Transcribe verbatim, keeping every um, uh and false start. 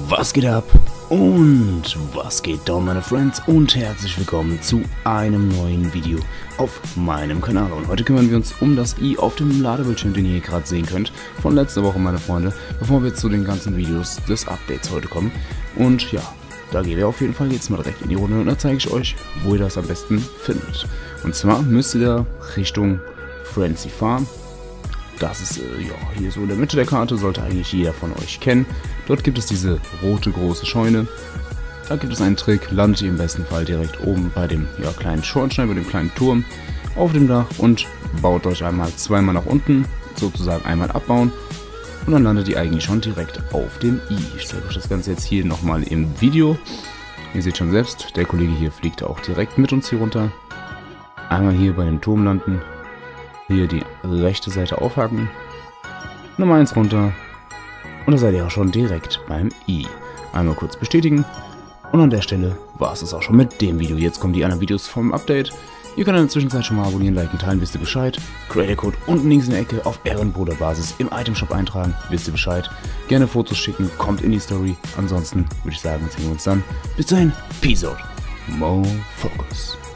Was geht ab und was geht down, meine Friends, und herzlich willkommen zu einem neuen Video auf meinem Kanal. Und heute kümmern wir uns um das i auf dem Ladebildschirm, den ihr hier gerade sehen könnt, von letzter Woche, meine Freunde, bevor wir zu den ganzen Videos des Updates heute kommen. Und ja, da gehen wir auf jeden Fall jetzt mal direkt in die Runde und da zeige ich euch, wo ihr das am besten findet. Und zwar müsst ihr da Richtung Frenzy fahren. Das ist äh, ja, hier so in der Mitte der Karte, sollte eigentlich jeder von euch kennen. Dort gibt es diese rote große Scheune. Da gibt es einen Trick, landet ihr im besten Fall direkt oben bei dem ja, kleinen Schornstein, bei dem kleinen Turm auf dem Dach und baut euch einmal zweimal nach unten, sozusagen einmal abbauen. Und dann landet ihr eigentlich schon direkt auf dem i. Ich stelle euch das Ganze jetzt hier nochmal im Video. Ihr seht schon selbst, der Kollege hier fliegt auch direkt mit uns hier runter. Einmal hier bei dem Turm landen. Hier die rechte Seite aufhaken, Nummer eins runter und da seid ihr auch schon direkt beim i. Einmal kurz bestätigen und an der Stelle war es das auch schon mit dem Video. Jetzt kommen die anderen Videos vom Update. Ihr könnt in der Zwischenzeit schon mal abonnieren, liken, teilen, wisst ihr Bescheid. Creator Code unten links in der Ecke auf Ehrenbruder-Basis im Itemshop eintragen, wisst ihr Bescheid. Gerne Fotos schicken, kommt in die Story. Ansonsten würde ich sagen, sehen wir uns dann. Bis dahin, Peace out, Mo Focus.